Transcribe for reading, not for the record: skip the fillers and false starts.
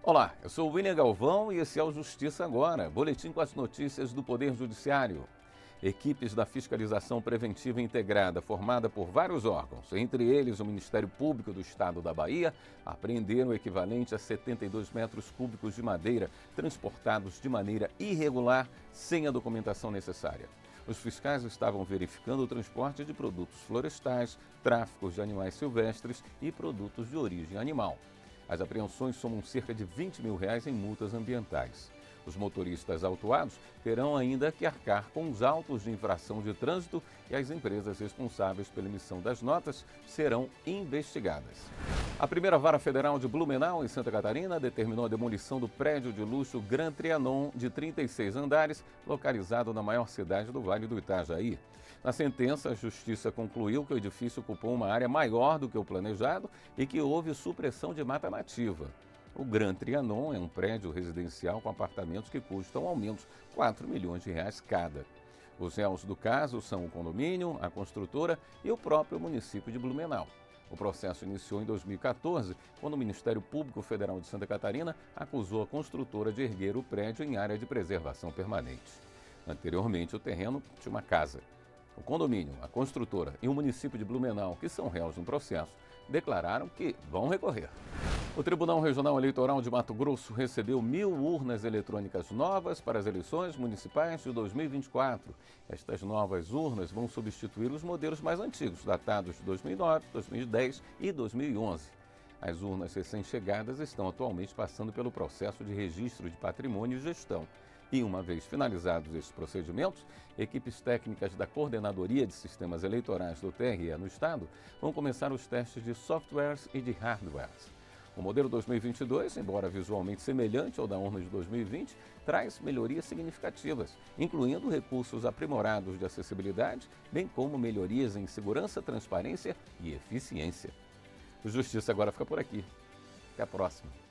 Olá, eu sou o William Galvão e esse é o Justiça Agora, boletim com as notícias do Poder Judiciário. Equipes da Fiscalização Preventiva Integrada, formada por vários órgãos, entre eles o Ministério Público do Estado da Bahia, apreenderam o equivalente a 72 metros cúbicos de madeira transportados de maneira irregular, sem a documentação necessária. Os fiscais estavam verificando o transporte de produtos florestais, tráficos de animais silvestres e produtos de origem animal. As apreensões somam cerca de R$20 mil em multas ambientais. Os motoristas autuados terão ainda que arcar com os autos de infração de trânsito e as empresas responsáveis pela emissão das notas serão investigadas. A primeira vara federal de Blumenau, em Santa Catarina, determinou a demolição do prédio de luxo Gran Trianon, de 36 andares, localizado na maior cidade do Vale do Itajaí. Na sentença, a Justiça concluiu que o edifício ocupou uma área maior do que o planejado e que houve supressão de mata nativa. O Gran Trianon é um prédio residencial com apartamentos que custam ao menos R$4 milhões cada. Os réus do caso são o condomínio, a construtora e o próprio município de Blumenau. O processo iniciou em 2014, quando o Ministério Público Federal de Santa Catarina acusou a construtora de erguer o prédio em área de preservação permanente. Anteriormente, o terreno tinha uma casa. O condomínio, a construtora e o município de Blumenau, que são réus no processo, declararam que vão recorrer. O Tribunal Regional Eleitoral de Mato Grosso recebeu 1.000 urnas eletrônicas novas para as eleições municipais de 2024. Estas novas urnas vão substituir os modelos mais antigos, datados de 2009, 2010 e 2011. As urnas recém-chegadas estão atualmente passando pelo processo de registro de patrimônio e gestão. E, uma vez finalizados esses procedimentos, equipes técnicas da Coordenadoria de Sistemas Eleitorais do TRE no Estado vão começar os testes de softwares e de hardwares. O modelo 2022, embora visualmente semelhante ao da urna de 2020, traz melhorias significativas, incluindo recursos aprimorados de acessibilidade, bem como melhorias em segurança, transparência e eficiência. O Justiça Agora fica por aqui. Até a próxima.